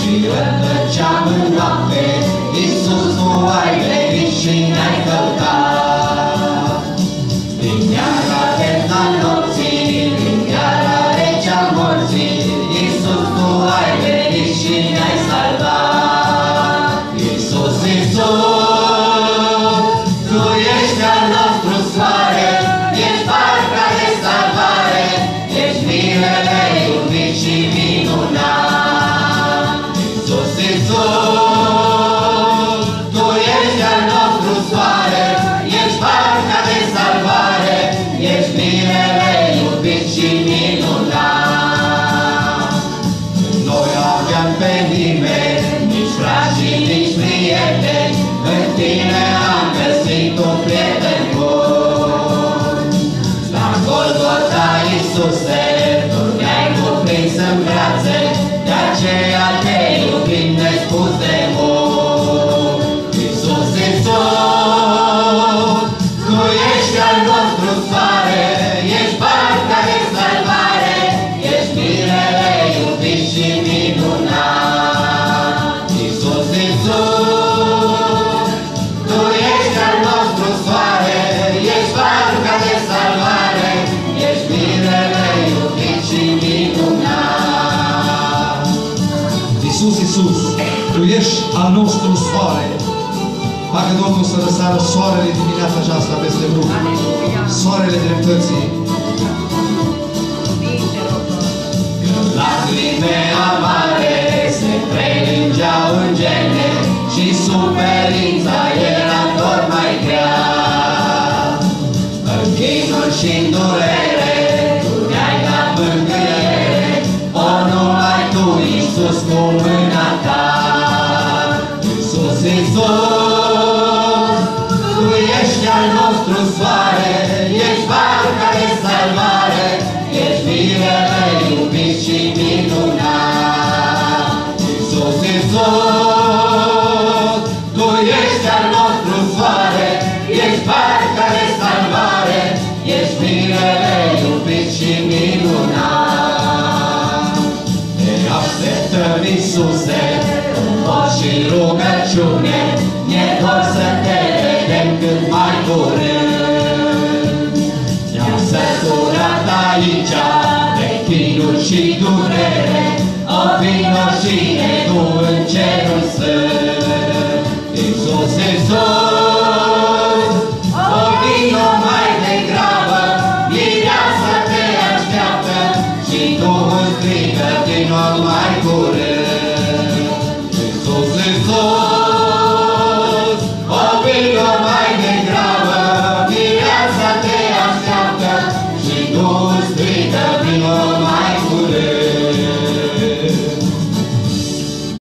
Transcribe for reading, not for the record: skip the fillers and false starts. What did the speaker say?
și rătăceam în noapte, Iisus, Tu ai venit și ne-ai căutat. Din iara eterna nopții, din iara recea morții, Iisus, Tu ai venit și ne-ai salvat. Iisus, Iisus, Tu ești al nostru soare, ești barca de salvare, ești mirele iubit și minunat. Iisus, Iisus, Tu ești al nostru soare, ești barca de salvare, ești mirele iubit și minunat. Noi aveam pe nimeni, nici frați și nici prieteni, în Tine am găsit un prieten bun. La Golgota, Iisuse, Tu ne-ai cuprins în brațe, de aceea Te iubim nespus de mult. Iisus, Iisus, Tu ești al nostru soare, ești barca de salvare, ești mirele iubit și minunat. Iisus, Iisus, Tu ești al nostru soare, ești barca de salvare, ești mirele iubit și minunat. Iisus, Iisus, Tu ești al nostru soare. Facă Domnul să răsară soarele dimineața aceasta peste grup. Soarele dreptății. Lacrime amare se prelingeau în gene și suferința era tot mai grea. În chinuri și-n durere Tu ne-ai dat mângâiere, o numai Tu, Iisus, cu mâna Ta. Iisus, Iisus, Tu ești al nostru soare, ești barca de salvare, ești mirele iubit și minunat. Iisus, Iisus, Tu ești al nostru soare, ești barca de salvare, ești mirele iubit și minunat. Te așteptăm, Iisuse, cu post și rugăciune, ne dor să Te vedem cât mai curând. Ne-am săturat aici de chinuri și durere, o vino și ne du în cerul sfânt. Iisus, Iisus, o vino mai degrabă, mireasa Te așteaptă și Duhul strigă din nou mai curând.